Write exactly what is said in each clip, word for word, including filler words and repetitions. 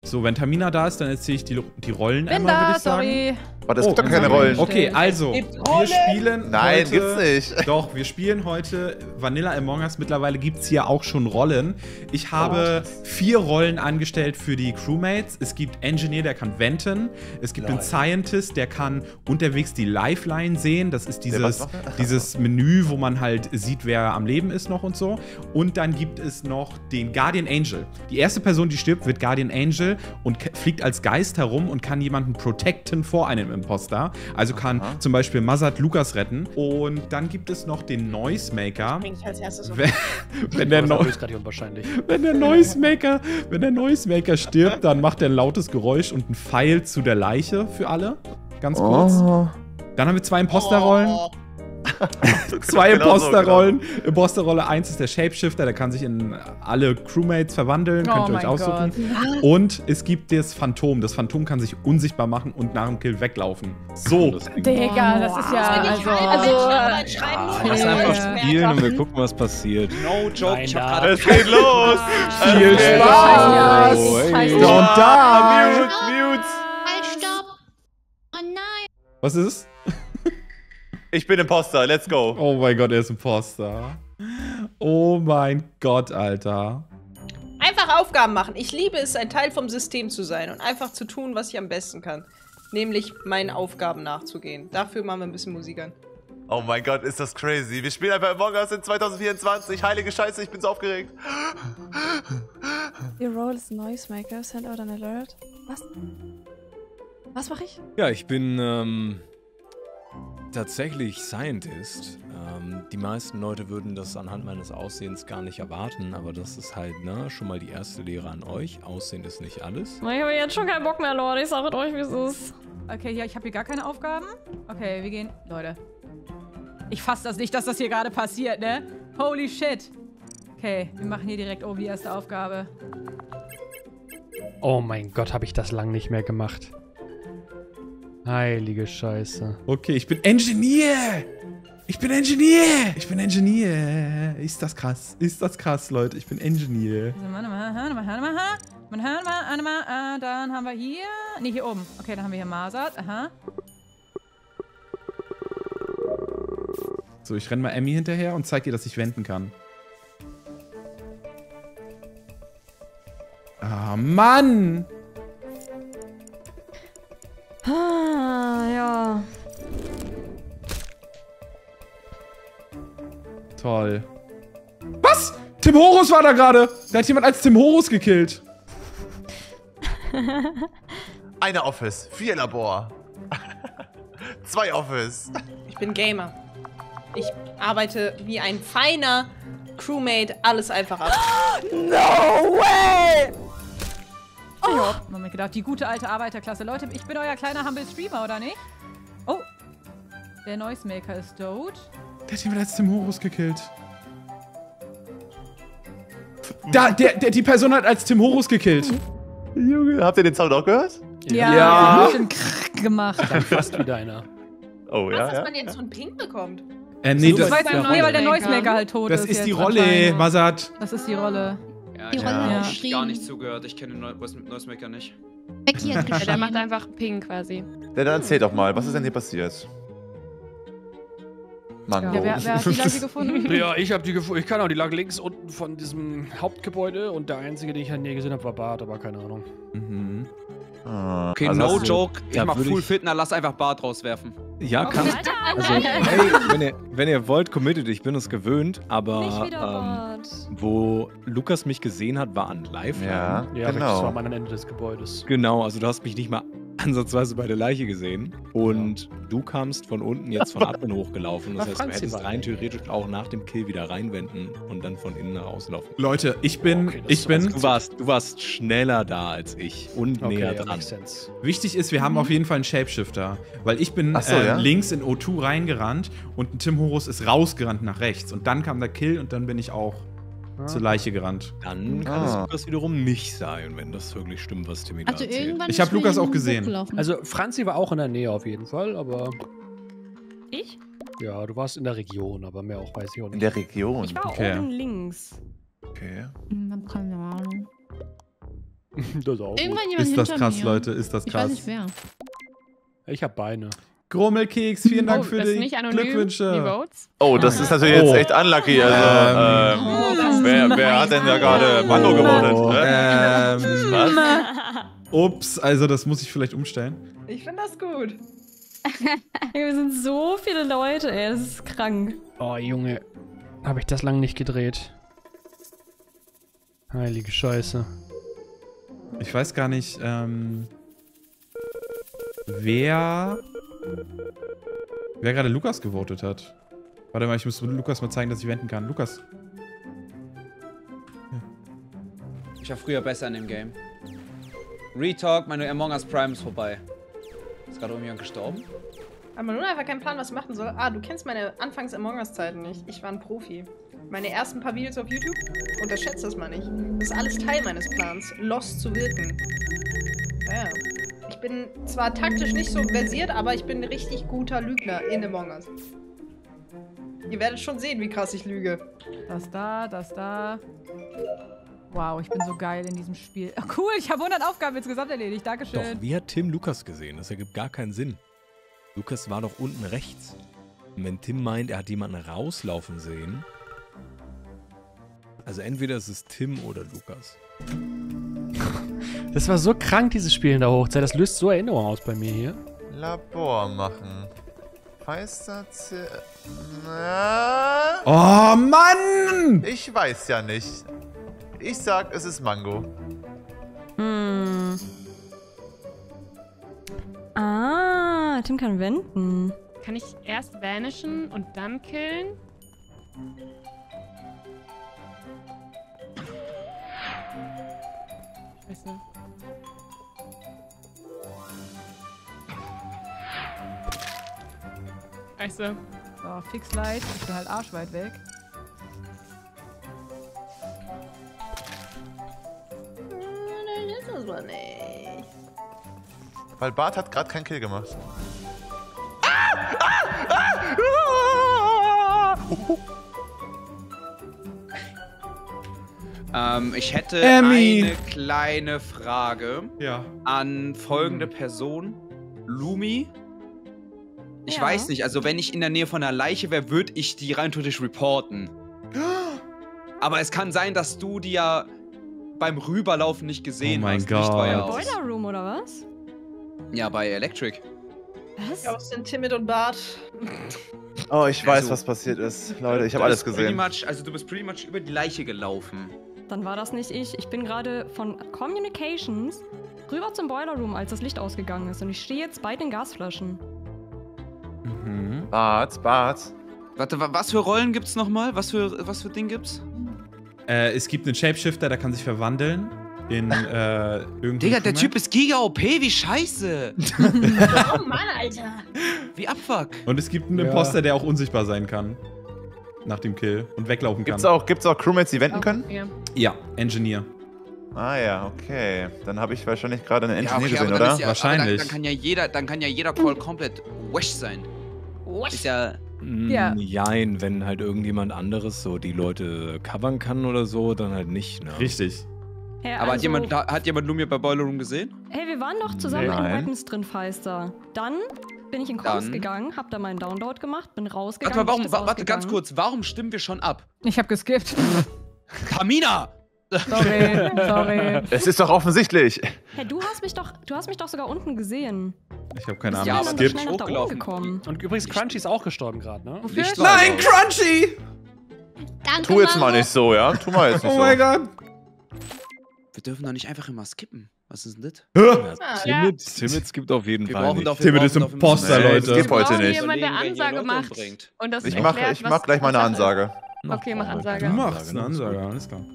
So, wenn Tamina da ist, dann erzähle ich die, die Rollen Bin einmal, da, würde ich sagen. sorry. Aber es Oh, gibt doch keine Rollen. Okay, also, wir spielen Nein, heute, gibt's nicht. Doch, wir spielen heute Vanilla Among Us. Mittlerweile gibt es hier auch schon Rollen. Ich habe oh, vier Rollen angestellt für die Crewmates. Es gibt Engineer, der kann venten. Es gibt Nein. einen Scientist, der kann unterwegs die Lifeline sehen. Das ist dieses, dieses Menü, wo man halt sieht, wer am Leben ist noch und so. Und dann gibt es noch den Guardian Angel. Die erste Person, die stirbt, wird Guardian Angel und fliegt als Geist herum und kann jemanden protecten vor einem Imposter. Also kann Aha. zum Beispiel Mazat Lukas retten. Und dann gibt es noch den Noisemaker. Ich als erstes wenn, wenn, der no wenn der Noisemaker, wenn der Noisemaker stirbt, dann macht er ein lautes Geräusch und ein Pfeil zu der Leiche für alle. Ganz kurz. Oh. Dann haben wir zwei Imposterrollen. Oh. Zwei genau Imposterrollen. So, genau. Imposterrolle eins ist der Shapeshifter, der kann sich in alle Crewmates verwandeln. Oh Könnt ihr euch aussuchen. Gott. Und es gibt das Phantom. Das Phantom kann sich unsichtbar machen und nach dem Kill weglaufen. So. Das Digga, das ist ja. Also, also, also schreiben ja, lass einfach spielen und wir gucken, was passiert. No joke, ich hab gerade. Es geht los! Viel Spaß! Don't die! Mute, mute! Halt, stopp! Oh nein! Was ist es? Ich bin Imposter, let's go. Oh mein Gott, er ist Imposter. Oh mein Gott, Alter. Einfach Aufgaben machen. Ich liebe es, ein Teil vom System zu sein und einfach zu tun, was ich am besten kann. Nämlich meinen Aufgaben nachzugehen. Dafür machen wir ein bisschen Musik an. Oh mein Gott, ist das crazy. Wir spielen einfach Among Us in zwanzig vierundzwanzig. Heilige Scheiße, ich bin so aufgeregt. Your role is Noisemaker. Send out an alert. Was? Was mache ich? Ja, ich bin, ähm... tatsächlich Scientist. Ähm, die meisten Leute würden das anhand meines Aussehens gar nicht erwarten, aber das ist halt, ne, schon mal die erste Lehre an euch. Aussehen ist nicht alles. Ich habe jetzt schon keinen Bock mehr, Leute. Ich sage euch, wie es ist. Okay, ja, ich habe hier gar keine Aufgaben. Okay, wir gehen... Leute. Ich fasse das nicht, dass das hier gerade passiert, ne? Holy shit. Okay, wir machen hier direkt oh, die erste Aufgabe. Oh mein Gott, habe ich das lang nicht mehr gemacht. Heilige Scheiße. Okay, ich bin Engineer! Ich bin Engineer! Ich bin Engineer! Ist das krass? Ist das krass, Leute? Ich bin Engineer. Also, warte mal, warte mal, warte mal, warte mal, warte mal, dann haben wir hier... Ne, hier oben. Okay, dann haben wir hier Mazat. Aha. So, ich renne mal Emmy hinterher und zeig ihr, dass ich wenden kann. Ah, Mann! Ah, ja. Toll. Was? Tim Horus war da gerade. Da hat jemand als Tim Horus gekillt. Eine Office, vier Labor. Zwei Office. Ich bin Gamer. Ich arbeite wie ein feiner Crewmate alles einfach ab. No way! Oh. Ich hab Moment gedacht, die gute alte Arbeiterklasse. Leute, ich bin euer kleiner Humble Streamer, oder nicht? Oh. Der Noisemaker ist tot. Der hat jemand als Tim Horus gekillt. Da, der, der, die Person hat als Tim Horus gekillt. Junge, habt ihr den Sound auch gehört? Ja. Ja. Ich hab gemacht. Dann fast wieder einer. Oh, ja, Was, dass ja. man jetzt so einen Ping bekommt? Äh, nee, das, das, das weiß nee, weil der Noisemaker halt tot das ist. ist die jetzt Rolle, Mazat. Das ist die Rolle. Ja, Die ich Rolle habe ja. ja. gar nicht zugehört. Ich kenne den Noisemaker nicht. Becky hat Ja, der macht einfach Ping quasi. Ja, dann erzähl doch mal, was ist denn hier passiert? Mango. Ja, wer, wer hat die Leiche gefunden? Ja, ich habe die gefunden. Ich kann auch, die lag links unten von diesem Hauptgebäude und der einzige, den ich halt nie gesehen habe, war Bart, aber keine Ahnung. Mhm. Ah, Okay, also no hast du- joke. Ich da mach würde Full ich- Fitner, lass einfach Bart rauswerfen. Ja, Okay. kannst also, hey, wenn ihr, wenn ihr wollt, committed, ich bin es gewöhnt, Nicht aber wieder ähm, Bart. wo Lukas mich gesehen hat, war an live. Ja, Ja, richtig, das war genau. am anderen Ende des Gebäudes. Genau, also du hast mich nicht mal ansatzweise bei der Leiche gesehen. Und du kamst von unten jetzt von Admin hochgelaufen. Das Na, heißt, du Franzi hättest war rein nicht. theoretisch auch nach dem Kill wieder reinwenden und dann von innen nach außen laufen. Leute, ich bin, Okay, das ich ist bin, Du warst, du warst schneller da als ich und Okay, näher ja, dran. makes sense. wichtig ist, wir haben auf jeden Fall einen Shapeshifter. Weil ich bin Ach so, äh, ja? links in O zwei reingerannt und ein Tim Horus ist rausgerannt nach rechts. Und dann kam der Kill und dann bin ich auch zur Leiche gerannt. Dann kann Ah. es das wiederum nicht sein, wenn das wirklich stimmt, was Timmy da Also erzählt. irgendwann Ich hab ist mir Lukas auch jemand gesehen. hochgelaufen. Also, Franzi war auch in der Nähe auf jeden Fall, aber Ich? ja, du warst in der Region, aber mehr auch weiß ich auch In nicht. der Region. Ich war Okay. oben links. Okay. Hm, hab keine Ahnung. Das auch. Irgendwann jemand Ist das hinter krass, mir. Leute, ist das Ich krass. weiß nicht wer. Ich hab Beine. Grummelkeks, vielen Dank Oh, für das ist die nicht anonym, Glückwünsche. die Votes. Oh, das ist natürlich Oh. jetzt echt unlucky. Also, ähm, Oh, wer, wer hat denn da gerade Mango gewotet? Ne? Ähm, Was? ups, also das muss ich vielleicht umstellen. Ich finde das gut. Wir sind so viele Leute, ey. Das ist krank. Oh, Junge. Habe ich das lange nicht gedreht. Heilige Scheiße. Ich weiß gar nicht, ähm, wer, wer gerade Lukas gewotet hat. Warte mal, ich muss Lukas mal zeigen, dass ich wenden kann. Lukas. Ich war früher besser in dem Game. Retalk, meine Among Us Prime ist vorbei. Ist gerade irgendjemand gestorben? Aber man nur einfach keinen Plan, was machen soll. Ah, du kennst meine Anfangs Among Us-Zeiten nicht. Ich war ein Profi. Meine ersten paar Videos auf YouTube, unterschätzt das mal nicht. Das ist alles Teil meines Plans, Lost zu wirken. Ja, ja. Ich bin zwar taktisch nicht so versiert, aber ich bin ein richtig guter Lügner in Among Us. Ihr werdet schon sehen, wie krass ich lüge. Das da, das da. Wow, ich bin so geil in diesem Spiel. Oh, cool, ich habe hundert Aufgaben insgesamt erledigt. Dankeschön. Doch, wie hat Tim Lukas gesehen? Das ergibt gar keinen Sinn. Lukas war doch unten rechts. Und wenn Tim meint, er hat jemanden rauslaufen sehen. Also entweder ist es Tim oder Lukas. Das war so krank, dieses Spiel in der Hochzeit. Das löst so Erinnerungen aus bei mir hier. Labor machen. Meister. Na? Oh, Mann! Ich weiß ja nicht. Ich sag, es ist Mango. Hm. Ah, Tim kann wenden. Kann ich erst vanishen und dann killen? Scheiße. Scheiße. So, fix light. Ich bin halt arschweit weg. Das ist das mal nicht. Weil Bart hat gerade keinen Kill gemacht. Ähm, ich hätte Emmy. eine kleine Frage Ja. an folgende Person. Lumi. Ich Ja. weiß nicht, also wenn ich in der Nähe von einer Leiche wäre, würde ich die rein theoretisch reporten. Aber es kann sein, dass du die ja beim Rüberlaufen nicht gesehen Oh mein hast. Licht war ja Gott. aus. Boiler Room oder was? Ja, bei Electric. Was? Ja, was sind Timid und Bart? Oh, ich weiß, Also, was passiert ist. Leute, ich habe Du alles bist pretty gesehen. Much, also du bist pretty much über die Leiche gelaufen. Dann war das nicht ich. Ich bin gerade von Communications rüber zum Boiler Room, als das Licht ausgegangen ist. Und ich stehe jetzt bei den Gasflaschen. Mhm. Bart, Bart. Warte, wa- was für Rollen gibt's nochmal? Was für, was für Ding gibt's? Äh, es gibt einen Shapeshifter, der kann sich verwandeln in äh, irgendein Digga, der Crewmate. Typ ist Giga O P, wie scheiße. Oh Mann, Alter. Wie Abfuck. Und es gibt einen Ja. Imposter, der auch unsichtbar sein kann. Nach dem Kill. Und weglaufen kann. Gibt's auch, gibt's auch Crewmates, die wenden können? Ja. Ja, Engineer. Ah ja, okay. Dann habe ich wahrscheinlich gerade einen Engineer okay, gesehen, aber dann oder? ist ja, Wahrscheinlich. Aber dann, dann kann ja jeder, dann kann ja jeder Call komplett wash sein. Ist ja. Ja. Mm, Jein, wenn halt irgendjemand anderes so die Leute covern kann oder so, dann halt nicht, ne? Richtig. Hey, Aber hat also- jemand, da- hat jemand Lumia bei Boiler Room gesehen? Hey, wir waren doch zusammen Nein. in Weapons drin, Feister. Dann bin ich in Comms Dann- gegangen, hab da meinen Download gemacht, bin Warte rausgegangen. mal, warum, Licht ist wa- warte ganz ausgegangen. kurz, warum stimmen wir schon ab? Ich hab geskippt. Tamina! Sorry, sorry. Es ist doch offensichtlich. Hey, du hast mich doch, du hast mich doch sogar unten gesehen. Ich habe keine Ja, Ahnung. aber es so gibt. schnell nach da oben hochgelaufen. gekommen. Und übrigens, Crunchy ist auch gestorben gerade, ne? Wofür? Licht war Nein, aus. Crunchy! Danke, Tu jetzt mal Mango. nicht so, ja? Tu mal jetzt nicht Oh so. mein Gott. Wir dürfen doch nicht einfach immer skippen. Was ist denn das? Ja, Timid, Timid gibt auf jeden Wir Fall brauchen nicht. doch, wir Timid brauchen ist ein doch- wir müssen- Imposter, Nee, Leute. das geht Wir heute brauchen nicht. jemanden, der Überlegen, wer hier Ansage Leute macht. umbringt. Und das Ich mach, erklärt, ich was- mach gleich mal eine was Sache Ansage. Okay, mach Ansage. Du machst eine ne? Ansage, alles klar.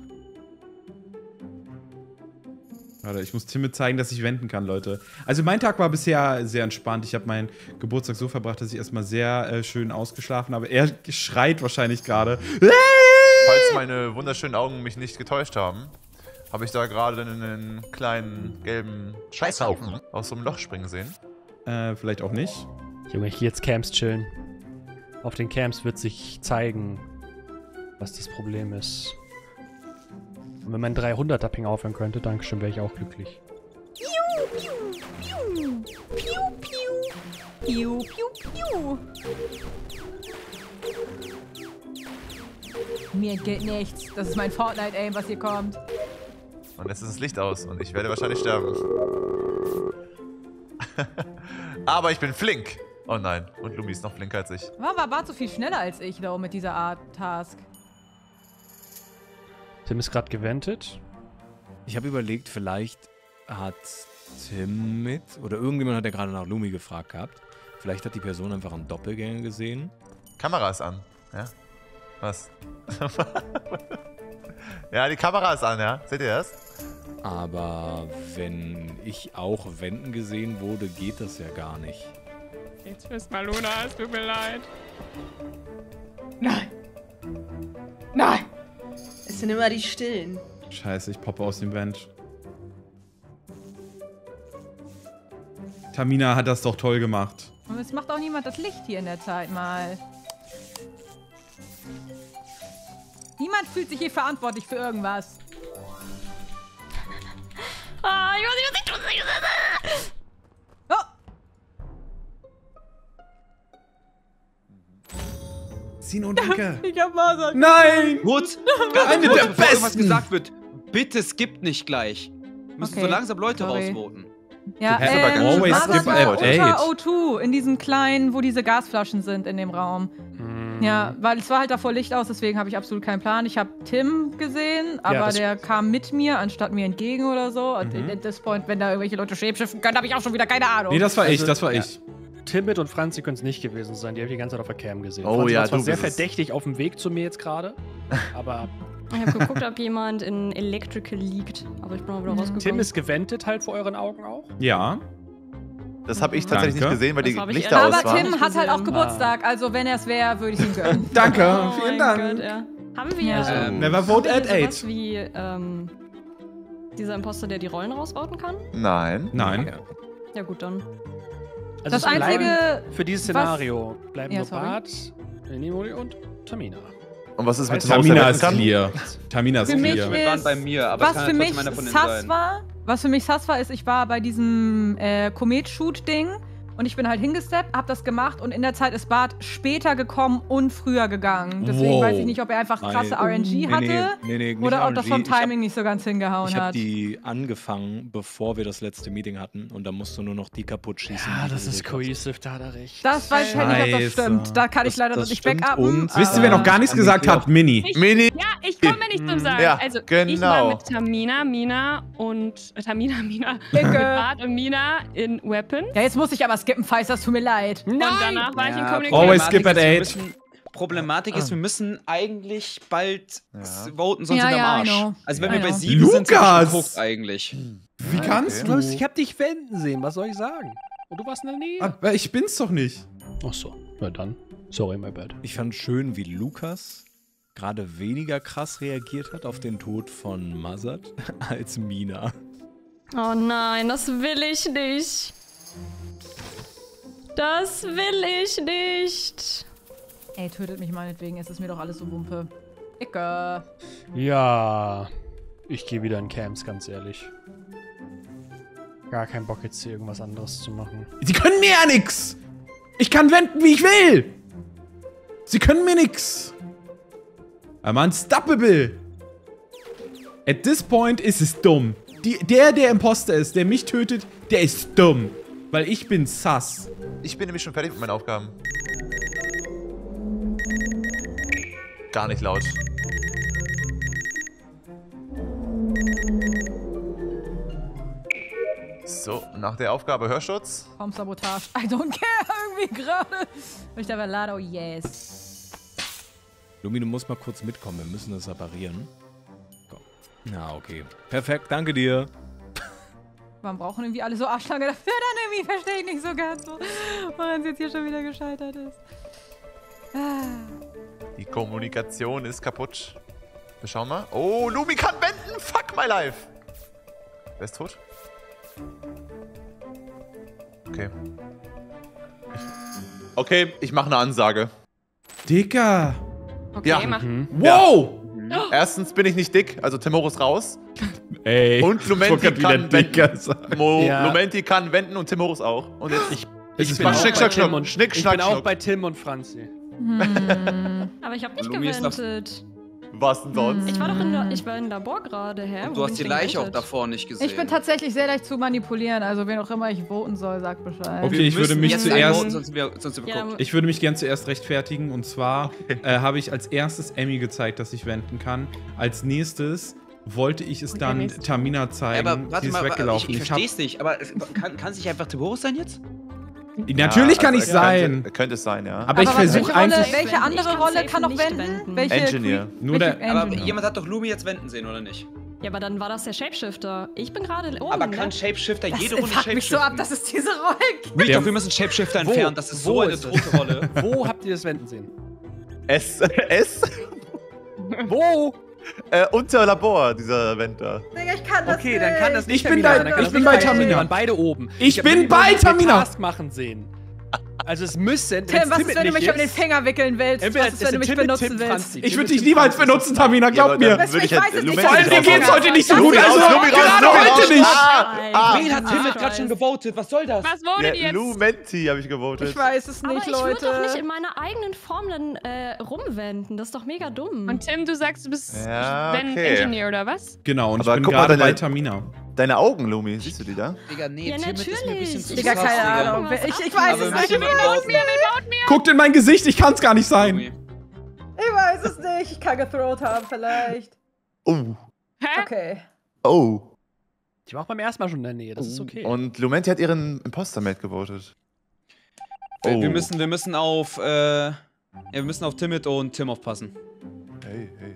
Warte, ich muss Timid zeigen, dass ich wenden kann, Leute. Also mein Tag war bisher sehr entspannt. Ich habe meinen Geburtstag so verbracht, dass ich erstmal sehr äh, schön ausgeschlafen habe. Er schreit wahrscheinlich gerade. Falls meine wunderschönen Augen mich nicht getäuscht haben, habe ich da gerade einen kleinen gelben Scheißhaufen aus so einem Loch springen sehen. Äh, vielleicht auch nicht. Junge, ich geh jetzt Camps chillen. Auf den Camps wird sich zeigen, was das Problem ist. Und wenn mein dreihunderter-Ping aufhören könnte, Dankeschön, wäre ich auch glücklich. Piu, piu, piu, piu, piu, piu, piu. Mir geht nichts. Das ist mein Fortnite-Aim, was hier kommt. Und jetzt ist das Licht aus und ich werde wahrscheinlich sterben. Aber ich bin flink. Oh nein, und Lumi ist noch flinker als ich. War, war, war so viel schneller als ich, though, mit dieser Art Task. Tim ist gerade gewendet. Ich habe überlegt, vielleicht hat Tim mit, oder irgendjemand hat ja gerade nach Lumi gefragt gehabt. Vielleicht hat die Person einfach einen Doppelgänger gesehen. Kamera ist an, ja? Was? Ja, die Kamera ist an, ja? Seht ihr das? Aber wenn ich auch wenden gesehen wurde, geht das ja gar nicht. Jetzt tschüss mal, Luna, es tut mir leid. Nein. Nein. Es sind immer die Stillen. Scheiße, ich poppe aus dem Vent. Tamina hat das doch toll gemacht. Und es macht auch niemand das Licht hier in der Zeit mal. Niemand fühlt sich hier verantwortlich für irgendwas. Ah, ich weiß nicht, was ich tue. Oh! Sino, danke. Ich hab Masern. Nein! Kurz, Eine kurz der bevor irgendwas besten. gesagt wird, bitte skippt nicht gleich. Wir müssen Okay, so langsam Leute sorry. rausvoten. Ja, Du hättest aber ähm, always Masern skip war at unter eight. O zwei, in diesem kleinen, wo diese Gasflaschen sind in dem Raum. Hm. Ja, weil es war halt davor Licht aus, deswegen habe ich absolut keinen Plan. Ich habe Tim gesehen, aber das- der kam mit mir, anstatt mir entgegen oder so. Und Mhm. at this point, wenn da irgendwelche Leute shapeshiften können, habe ich auch schon wieder keine Ahnung. Nee, das war ich, Also, das war ja. ich. Timmit und Franzi können es nicht gewesen sein. Die habe ich die ganze Zeit auf der Cam gesehen. Oh Franzi ja, war zwar du sehr bist es. verdächtig auf dem Weg zu mir jetzt gerade. Aber Ich habe geguckt, ob jemand in Electrical liegt, aber ich bin auch wieder rausgekommen. Tim ist gewendet halt vor euren Augen auch. Ja. Das habe ich tatsächlich Danke. nicht gesehen, weil Das die hab ich Lichter ehrlich aus Aber waren. Tim hat halt auch gesehen. Geburtstag, also wenn er es wäre, würde ich ihm gönnen. Danke, Oh vielen mein Dank. Gott, ja. Haben wir Ja. Ähm, Never vote haben at wir sowas eight. wie ähm, dieser Imposter, der die Rollen rausbauten kann? Nein. Nein. Ja. Ja gut, dann. Also Das es bleiben einzige, für dieses Szenario bleiben Ja, nur sorry. Bart, Nimoli und Tamina. Und was ist mit Weißt dem Haus, Tamina der ist retten kann? clear. Tamina ist Für mich clear. Wir waren ist- bei mir, aber es was kann für ja mich trotzdem einer von den sass sein. war, was für mich sass war, ist, ich war bei diesem äh, Komet-Shoot-Ding und ich bin halt hingesteppt, hab das gemacht und in der Zeit ist Bart später gekommen und früher gegangen. Deswegen Wow. weiß ich nicht, ob er einfach krasse Nein. R N G Nee, hatte nee, nee, nee, nicht oder ob das R N G. vom Timing nicht so ganz hingehauen Ich habe hat. die angefangen, bevor wir das letzte Meeting hatten und da musst du nur noch die kaputt schießen. Ja, die das du ist übrig cohesive, da hat er recht. Das weiß ich halt nicht, ob das Scheiße. stimmt. Da kann ich Das- leider das nicht stimmt backuppen. und- Wisst ihr, wer noch gar nichts gesagt hat? Mini. Mini. Ja, ich komme mir nicht zum Sagen. Ja, also, ich genau. war mit Tamina, Mina und. Äh, Tamina, Mina. Dicke. Mit Bart und Mina in Weapon. Ja, jetzt muss ich aber skippen, Feist, das tut mir leid. Und danach war ich in Ja, Communication. Always Problematik skip at ist, wir eight. müssen- Problematik ist, wir müssen eigentlich bald Ja. s- voten, sonst Ja, sind wir ja, am I Arsch. know. Also wenn I wir bei know. sieben sind, sind wir Lukas! schon geguckt eigentlich. Wie kannst Du du? hast, ich hab dich wenden sehen, was soll ich sagen? Und du warst in der Nähe. Aber ich bin's doch nicht. Ach so, na dann. Sorry, my bad. Ich fand schön, wie Lukas gerade weniger krass reagiert hat auf den Tod von Mazat als Mina. Oh nein, das will ich nicht. Das will ich nicht. Ey, tötet mich meinetwegen, es ist mir doch alles so Wumpe. Icke. Ja, ich gehe wieder in Camps, ganz ehrlich. Gar keinen Bock jetzt hier irgendwas anderes zu machen. Sie können mir ja nix. Ich kann wenden, wie ich will. Sie können mir nix. I'm unstoppable. At this point ist es dumm. Die, der, der Imposter ist, der mich tötet, der ist dumm. Weil ich bin sass. Ich bin nämlich schon fertig mit meinen Aufgaben. Gar nicht laut. So, nach der Aufgabe Hörschutz. Komm, Sabotage. I don't care irgendwie gerade. Richter Valado, yes. Lumi, du musst mal kurz mitkommen, wir müssen das separieren. Komm. Na, okay. Perfekt, danke dir. Warum brauchen irgendwie alle so Arschlange dafür dann irgendwie? Verstehe ich nicht so ganz, woran es jetzt hier schon wieder gescheitert ist. Ah. Die Kommunikation ist kaputt. Wir schauen mal. Oh, Lumi kann wenden. Fuck my life. Wer ist tot? Okay. Ich, okay, ich mache eine Ansage. Dicker. Okay, Ja. mach. Wow. Erstens bin ich nicht dick, also Timoris raus. Ey, Und Lumenti ich kann dicker wenden. sagen. Mo Ja. Lumenti kann wenden und Timoris auch. Und jetzt Ich, Es ich ist bin mach auch Schnick, bei Schnack, Tim Schnuck. und Schnick, Ich Schnack, bin auch Schnuck. bei Tim und Franzi. Hm. Aber ich habe nicht Lumi ist doch- gewendet. Was denn sonst? Ich war doch in der, ich war im Labor gerade, hä? Und Wo du hast bin die ich Leiche auch gewendet? davor nicht gesehen. Ich bin tatsächlich sehr leicht zu manipulieren, also wen auch immer ich voten soll, sagt Bescheid. Okay, Wir ich würde müssen mich jetzt zuerst- einvoten, sonst sind wir, sonst sind wir Ja, guckt. dann- Ich würde mich gern zuerst rechtfertigen und zwar äh, habe ich als erstes Emmy gezeigt, dass ich wenden kann. Als nächstes wollte ich es Und dann der nächste. Tamina Ja, zeigen. aber warte Sie ist mal, ich, weggelaufen. ich hab- versteh's nicht, aber es- kann, kann es nicht einfach Timoris sein jetzt? Natürlich kann ich also, sein. Könnte, könnte es sein, ja. Aber ich was- versuche welche Rolle, eigentlich. welche Ich andere kann Rolle safe kann noch nicht wenden? wenden. Welche Engineer. Cre- Nur welche der- Aber Engineer? jemand hat doch Lumi jetzt wenden sehen, oder nicht? Ja, aber dann war das der Shapeshifter. Ich bin gerade oben. Aber ne? kann Shapeshifter Das jede Runde fuckt mich so ab, shapeshiften? dass es diese Rolle gibt. Nicht Der- doch, wir müssen Shapeshifter Wo? entfernen, das ist Wo so eine ist es? tote Rolle. Wo habt ihr das Wenden sehen? S. S. Wo? Äh, unter Labor, dieser Venter. Digga, ich kann das Okay, dann kann das nicht Ich bin Tamina bei- sein, dann kann ich das bin nicht bei Tamina Tamina. sein. Wir waren beide oben. Ich hab bin nur bei den Tamina. Task machen sehen. Also es müssen, Tim, was ist, wenn du nicht mich um den ist, Finger wickeln willst? entweder Was ist, wenn du es mich sind Tim, benutzen Tim, willst? Franzi. Ich Tim, würde Tim, dich niemals Franzi. benutzen, Tamina, Ja, glaub aber mir. dann Weißt du, würde ich ich weiß halt es nicht. Lumenti Vor allem, dir raus- geht's heute nicht so Das gut, ist also so gerade raus. heute nicht. Ah, ah, Wen hat Tim Ah, gerade schon gewotet? Was soll das? Was wurde ja, jetzt? Lumenti habe ich gewotet. Ich weiß es Aber nicht, ich würde Leute. doch nicht in meiner eigenen Form dann äh, rumwenden. Das ist doch mega dumm. Und Tim, du sagst, du bist Ja, Ben okay. Engineer, oder was? Genau, und Aber ich bin guck mal, gerade deine- bei Tamina. Deine Augen, Lumi, siehst du die da? Digga, nee, Ja, Tim ist mir ein bisschen natürlich. zu Digga, krass, keine Digga. Ahnung. Ich, ich weiß Aber es wir nicht. müssen Ich weiß, voten. Guckt in mein Gesicht, ich kann's gar nicht sein. Lumi. ich weiß es nicht. Ich kann gethrowt haben, vielleicht. Oh. Hä? Okay. Oh. Ich war auch beim ersten Mal schon in der Nähe, das ist okay. Und Lumenti hat ihren Imposter-Mate gewotet. Wir- Oh. Wir müssen, wir müssen auf, äh, ja, wir müssen auf Timid und Tim aufpassen. Hey, hey.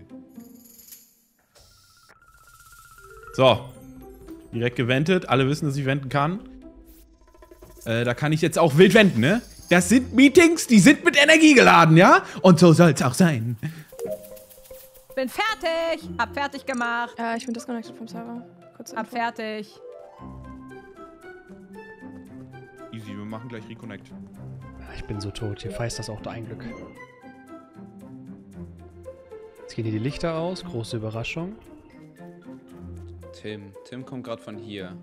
So. Direkt gewendet. Alle wissen, dass ich wenden kann. Äh, da kann ich jetzt auch wild wenden, ne? Das sind Meetings, die sind mit Energie geladen, ja? Und so soll's auch sein. Bin fertig. Hab fertig gemacht. Äh, ich bin disconnected vom Server. Kurz Hab fertig. Easy, wir machen gleich Reconnect. Ich bin so tot, hier feist das auch da ein Glück. Jetzt gehen hier die Lichter aus, große Überraschung. Tim, Tim kommt gerade von hier.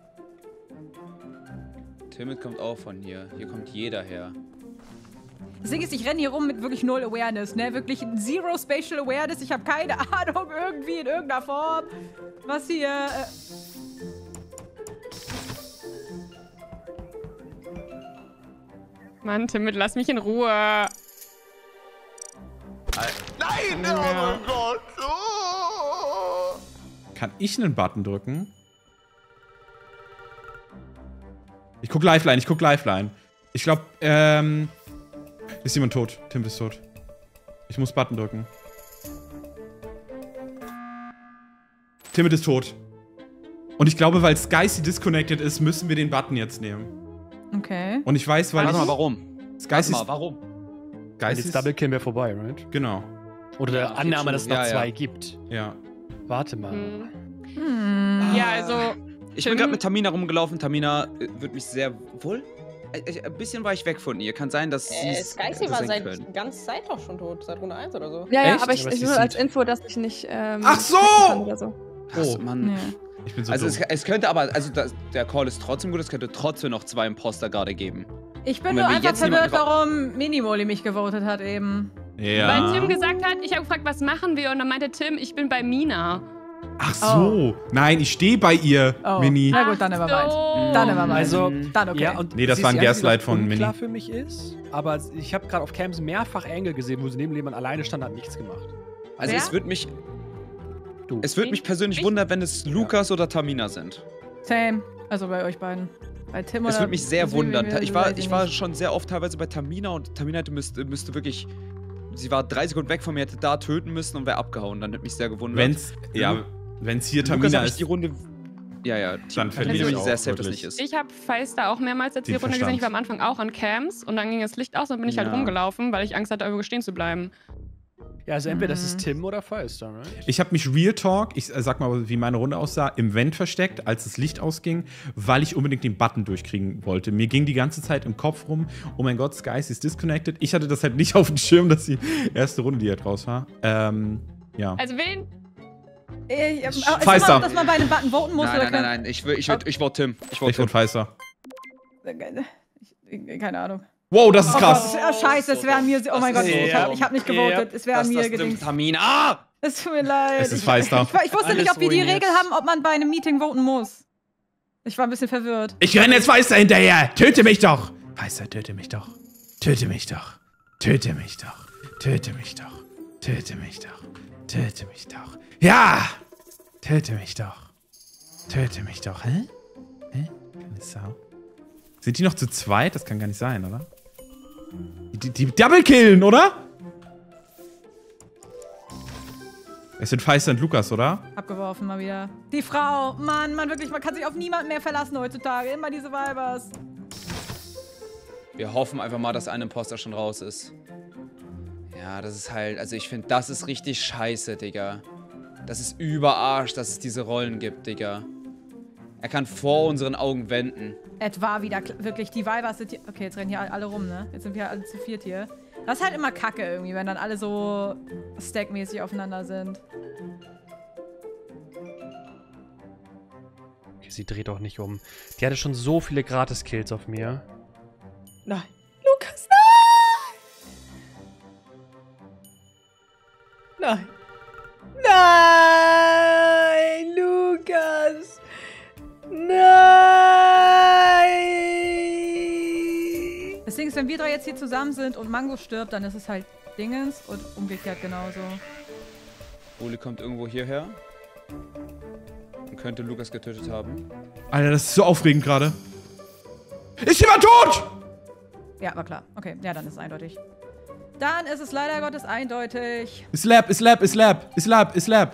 Timid kommt auch von hier. Hier kommt jeder her. Das Ding ist, ich renne hier rum mit wirklich null Awareness, ne? Wirklich zero Spatial Awareness. Ich habe keine Ahnung irgendwie in irgendeiner Form, was hier... Äh Mann, Tim, lass mich in Ruhe. Nein! Oh mein Gott! Oh. Kann ich einen Button drücken? Ich guck Lifeline, ich guck Lifeline. Ich glaube, ähm... Ist jemand tot? Tim ist tot. Ich muss Button drücken. Timid ist tot. Und ich glaube, weil Skycy disconnected ist, müssen wir den Button jetzt nehmen. Okay. Und ich weiß, weil Warte ich... mal, warum? Warte Skycy mal, ist... warum? Skycy Jetzt ist... Double Kill wäre vorbei, right? Genau. Oder der Ja, okay, Annahme, true. dass es noch Ja, ja. zwei gibt. Ja. Warte mal. Hm. Hm. Ja, also. Ich bin gerade mit Tamina rumgelaufen. Tamina äh, wird mich sehr wohl. Äh, äh, Ein bisschen war ich weg von ihr. Kann sein, dass sie Äh, es Skycy hätte war sein seit können. ganz Zeit doch schon tot, seit Runde eins oder so. Ja, ja, Echt? aber ich, Aber ich sie nur als sieht- Info, dass ich nicht. Ähm, Ach so! hacken kann Oder so. Ach so, Oh. Mann. Ja. Ich bin so Also es, dumm. es könnte aber, also das, der Call ist trotzdem gut, es könnte trotzdem noch zwei Imposter gerade geben. Ich bin Und nur wenn wir einfach jetzt niemanden verwirrt, warum Minimoli mich gewotet hat eben. Ja. Weil Tim gesagt hat, ich habe gefragt, was machen wir? Und dann meinte Tim, ich bin bei Mina. Ach so. Nein, ich stehe bei ihr, Oh. Mini. Na gut, dann never mind. Dann never mind. Also, Dann okay. ja, und Nee, das sie war ist ein die einzige, Gaslight die von unklar Mini. für mich ist, aber ich habe gerade auf Cams mehrfach Engel gesehen, wo sie neben jemand alleine stand, hat nichts gemacht. Also Wer? es würde mich, Du. es würde mich persönlich Ich- wundern, wenn es Lukas oder Tamina sind. Same. Also bei euch beiden. Bei Tim oder... Es würde mich sehr Deswegen wundern. weiß Ich war, ich ich war nicht. schon sehr oft teilweise bei Tamina und Tamina hätte müsste, müsste wirklich, sie war drei Sekunden weg von mir, hätte da töten müssen und wäre abgehauen. Dann hätte mich sehr gewundert. Wenn's, ja, wenn's hier Lukas Tamina habe ich ist, die Runde, ja, ja, Dann verliere bin ich ich sehr auch, safe, dass wirklich. nicht ist. Ich habe Feister auch mehrmals jetzt die Den Runde gesehen. Ich war Verstand. am Anfang auch an Camps und dann ging das Licht aus und bin ich halt Ja. rumgelaufen, weil ich Angst hatte, irgendwo stehen zu bleiben. Ja, also entweder das Mhm. ist Tim oder Feister, right? ich habe mich Real Talk, ich äh, sag mal, wie meine Runde aussah, im Vent versteckt, als das Licht ausging, weil ich unbedingt den Button durchkriegen wollte. Mir ging die ganze Zeit im Kopf rum, oh mein Gott, Sky ist disconnected. Ich hatte das halt nicht auf dem Schirm, dass die erste Runde, die halt raus war. Ähm, Ja. Also wen? Ich, äh, ist Pfizer. immer, dass man bei einem Button voten muss? Nein, oder nein, nein, nein. Ich, will- ich, würd- ich vote Tim. Ich vote Ich Tim. wurde Pfizer. Ich, keine Ahnung. Wow, das ist Oh krass. Gott, oh, scheiße, es wäre an mir. Oh mein Das Gott, ist ich so habe hab nicht gewotet. Es wäre an Das, mir das stimmt, gedings. Tamina. Ah! Es tut mir leid. Es ist Ich- Pfizer. Ich, ich wusste nicht, Alles ob wir die ruiniert. Regel haben, ob man bei einem Meeting voten muss. Ich war ein bisschen verwirrt. Ich renne jetzt Pfizer hinterher. Töte mich doch. Pfizer, töte mich doch. Töte mich doch. Töte mich doch. Töte mich doch. Töte mich doch. Töte mich doch. Ja! Töte mich doch. Töte mich doch. Hä? Hä? Keine Sau. Sind die noch zu zweit? Das kann gar nicht sein, oder? Die, die Double killen, oder? Es sind Pfizer und Lukas, oder? Abgeworfen mal wieder. Die Frau. Mann, man wirklich, man kann sich auf niemanden mehr verlassen heutzutage. Immer diese Weibers. Wir hoffen einfach mal, dass ein Imposter schon raus ist. Ja, das ist halt, also ich finde, das ist richtig scheiße, Digga. Das ist überarsch, dass es diese Rollen gibt, Digga. Er kann vor unseren Augen wenden. Etwa wieder kl- wirklich, die Weibers sind hier. Okay, jetzt rennen hier alle rum, ne? Jetzt sind wir alle zu viert hier. Das ist halt immer kacke irgendwie, wenn dann alle so stackmäßig aufeinander sind. Okay, sie dreht auch nicht um. Die hatte schon so viele Gratis-Kills auf mir. Nein. Lukas, nein! Nein! Nein, Lukas! Nein! Das Ding ist, wenn wir drei jetzt hier zusammen sind und Mango stirbt, dann ist es halt Dingens und umgekehrt genauso. Uli kommt irgendwo hierher. Und könnte Lukas getötet haben. Alter, das ist so aufregend gerade. Ist jemand tot? Ja, war klar. Okay, ja, dann ist es eindeutig. Dann ist es leider Gottes eindeutig. Ist Lab, ist Lab, ist Lab, ist Lab, ist Lab.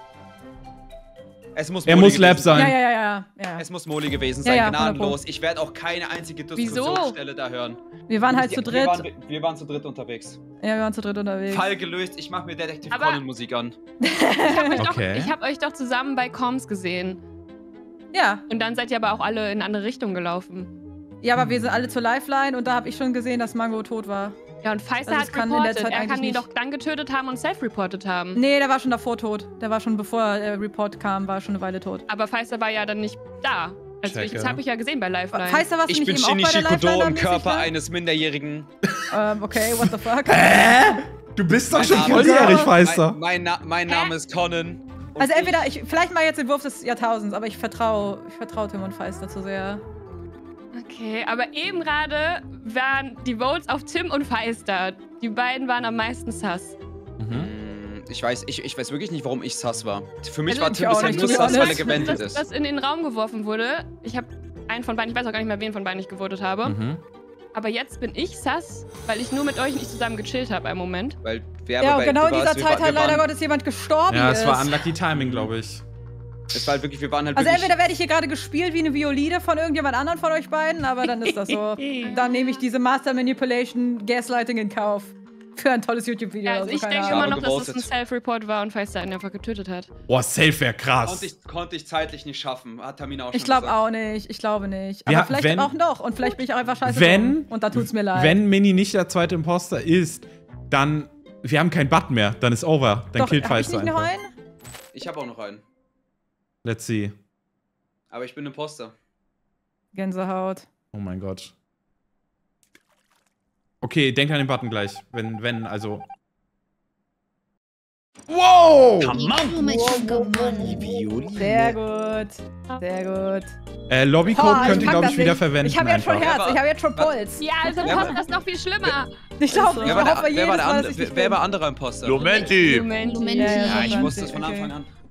Es muss Er Moli muss Lab gewesen sein. Ja, ja, ja, ja. ja. Es muss Moli gewesen Ja, sein, ja, gnadenlos. Ich werde auch keine einzige Diskussionsstelle da hören. Wir waren halt Wir- zu dritt. Wir waren, wir waren zu dritt unterwegs. Ja, wir waren zu dritt unterwegs. Fall gelöst, ich mache mir Detective Aber- Conan Musik an. Ich habe euch, Okay. doch- ich hab euch doch zusammen bei Comms gesehen. Ja. Und dann seid ihr aber auch alle in andere Richtungen gelaufen. Ja, aber wir sind alle zur Lifeline und da habe ich schon gesehen, dass Mango tot war. Ja, und Pfizer Also es hat kann in der reportet. Zeit Er eigentlich kann ihn nicht- doch dann getötet haben und self-reported haben. Nee, der war schon davor tot. Der war schon, bevor der Report kam, war schon eine Weile tot. Aber Pfizer war ja dann nicht da. Also ich, Checke. das habe ich ja gesehen bei Lifeline. Pfizer, warst du Ich nicht bin eben auch bei Shinichi der Kudo Lifeline im da Körper mäßig, ne? eines Minderjährigen. Ähm, okay, what the fuck? Du bist doch Mein schon Name- volljährig, Pfizer. Mein, mein, Na mein Name ist Conan. Und Also entweder, ich, vielleicht mal jetzt den Wurf des Jahrtausends, aber ich vertraue ich vertrau Tim und Pfizer zu sehr. Okay, aber eben gerade waren die Votes auf Tim und Pfizer. Die beiden waren am meisten sus. Mm, Ich weiß, ich, ich weiß wirklich nicht, warum ich sus war. Für mich Also war ich Tim auch bisher nicht, nur to be sus, weil er honest. gewendet Das, ist. was in den Raum geworfen wurde, ich habe einen von beiden, ich weiß auch gar nicht mehr, wen von beiden ich gewotet habe. Mhm. Aber jetzt bin ich sus, weil ich nur mit euch nicht zusammen gechillt habe im Moment. Weil wer Ja, aber und bei- genau du in warst- dieser wir Zeit war- hat wir leider waren- Gottes jemand gestorben Ja, es war ist. unlucky Timing, glaube ich. Es war halt wirklich, wir waren halt Also wirklich... entweder werde ich hier gerade gespielt wie eine Violine von irgendjemand anderen von euch beiden, aber dann ist das so. Dann nehme ich diese Master Manipulation Gaslighting in Kauf. Für ein tolles YouTube-Video. Ja, oder also so, ich keine denke Ahnung. immer noch, dass es gewotet. ein Self-Report war und Pfizer ihn einfach getötet hat. Boah, safe wäre krass. Konnte ich, konnte ich zeitlich nicht schaffen, hat Tamina auch schon Ich glaube gesagt. auch nicht, ich glaube nicht. Ja, Aber vielleicht wenn- auch noch. Und vielleicht bin ich auch einfach scheiße Wenn, dumm. Und da tut's mir leid. wenn Mini nicht der zweite Imposter ist, dann, wir haben keinen Button mehr, dann ist over. Dann Doch, killt hab ich Pfizer nicht noch einfach. einen? Ich habe auch noch einen. Let's see. Aber ich bin Imposter. Gänsehaut. Oh mein Gott. Okay, denk an den Button gleich. Wenn, wenn, also. Wow! Sehr gut. Sehr gut. Äh, Lobbycode Boah, könnt ihr, pack glaube das ich, wieder nicht. verwenden. Ich habe jetzt schon einfach. Herz, Wer war- ich habe jetzt schon was- Puls. Ja, also Wer Imposter war- ist noch viel schlimmer. Ich glaube, ich Wer war hoffe der, wer jedes war Mal, der, dass andere, ich wer, nicht wer bin. war anderer Imposter? Lumenti! Moment. Lumenti. Ja, ja, Ja, ich Lumenti, wusste es von okay. Anfang an.